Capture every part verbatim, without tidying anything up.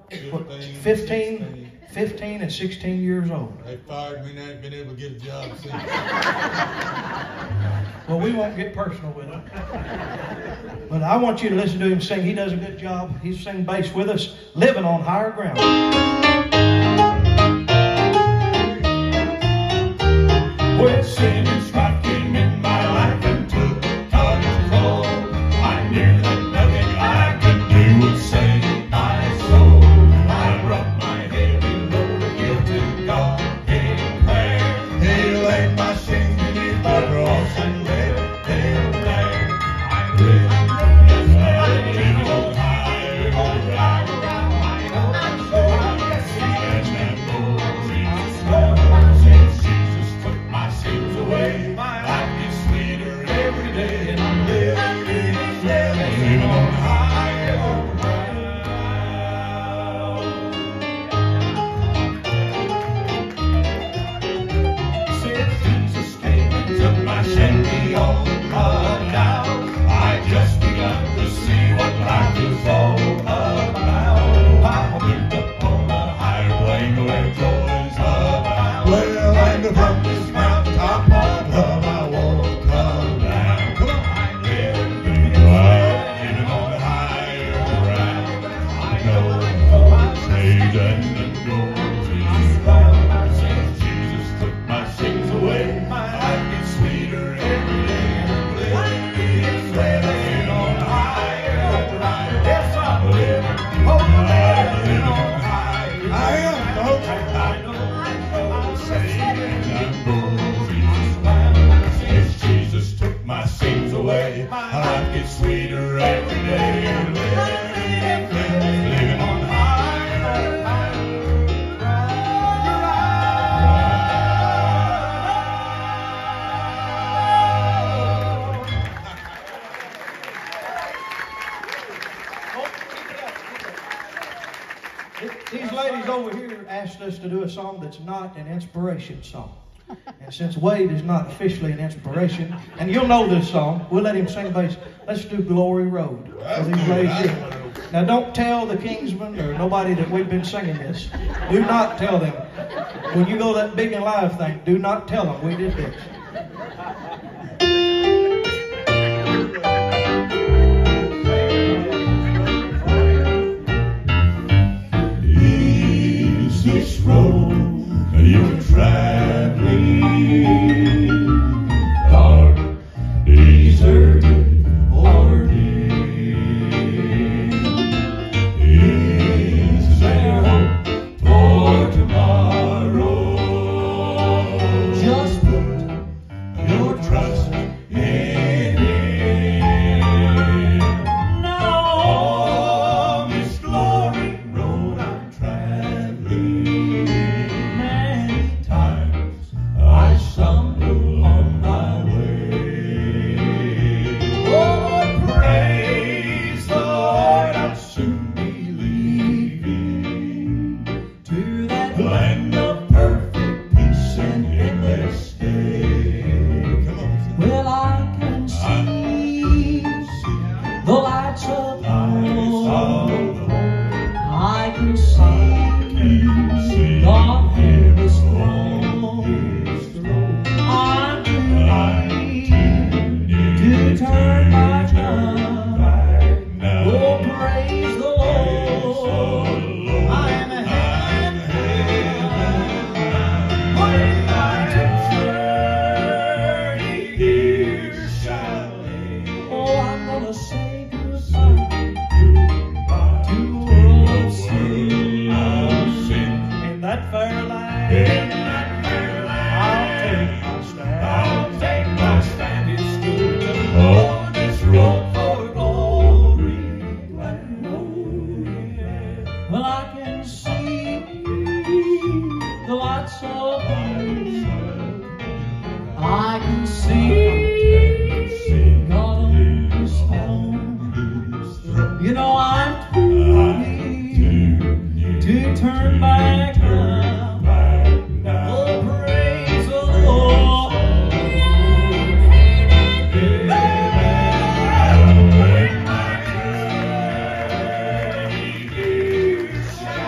what, fifteen, fifteen and sixteen years old. They fired me and I ain't been able to get a job since. Well, we won't get personal with him. But I want you to listen to him sing. He does a good job. He's singing bass with us, Living on Higher Ground. When sin struck in in my life and took control, I knew that nothing I could do would save my soul. I brought my heavy load of guilt to God in prayer. He laid my sins beneath the cross and let it there. I'm living, yes, I'm living on higher ground. I know I'm so yes, and glory slow. Since Jesus took my sins away, my life is sweeter every day, and I'm living, living on higher ground. Since Jesus came and took my sin beyond the blood down, I just begun to see what life is all about. I moved upon a higher plane where joys abound. Well, and from this mountaintop of love I won't come down. Come on. I'm living, living on the higher ground. I know I'm saved and the glory is found. Since Jesus took my sins away, my life gets sweeter every day. I'm living, living on higher ground. Yes, I'm living, oh, living on higher ground. I am, folks. I know I'm saved and the glory is found. Since Jesus took my sins away, my life gets sweeter every day. I'm living, living, living on higher These ladies over here asked us to do a song that's not an inspiration song. And since Wade is not officially an inspiration, and you'll know this song, we'll let him sing bass. Let's do Glory Road for these ladies here. Now don't tell the Kingsmen or nobody that we've been singing this. Do not tell them. When you go to that Big and Live thing, do not tell them we did this. Is this road you're traveling? Dark, deserted, or dim? Is there hope for tomorrow? Just put your trust in Him. Now on this glory road I'm traveling, many times I stumble on my way. Oh, praise the Lord, I'll soon be leaving to that land of perfect peace and endless day. Come on. Well, I can see the lights of home. I can see God in His throne. I'm free to turn back now. Oh, praise the Lord. I am a when my journey here shall end. Oh, I'm gonna say goodbye to the world of sin. In that fair land, in that fair land, I'll take my stand. I'll take my stand. It's good to go this road for glory and glory. Well, I can see the lights of heaven. I can see God in His throne. You know I'm free to turn back now. Oh, praise the Lord. When my journey here shall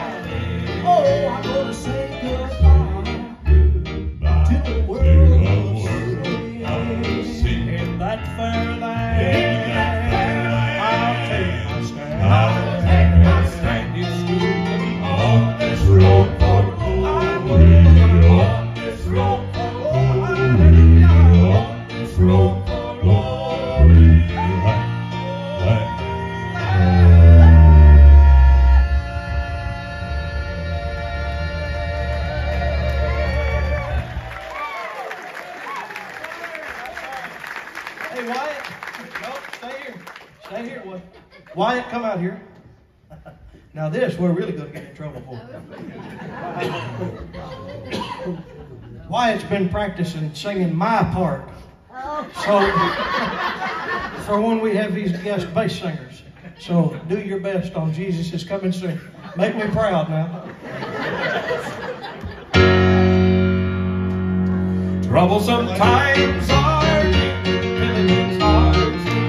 Wyatt, come out here. Now this, we're really going to get in trouble for. Wyatt's been practicing singing my part. So, for when we have these guest bass singers. So, do your best on Jesus Is Coming Soon. Make me proud now. Troublesome times are deep, filling its heart.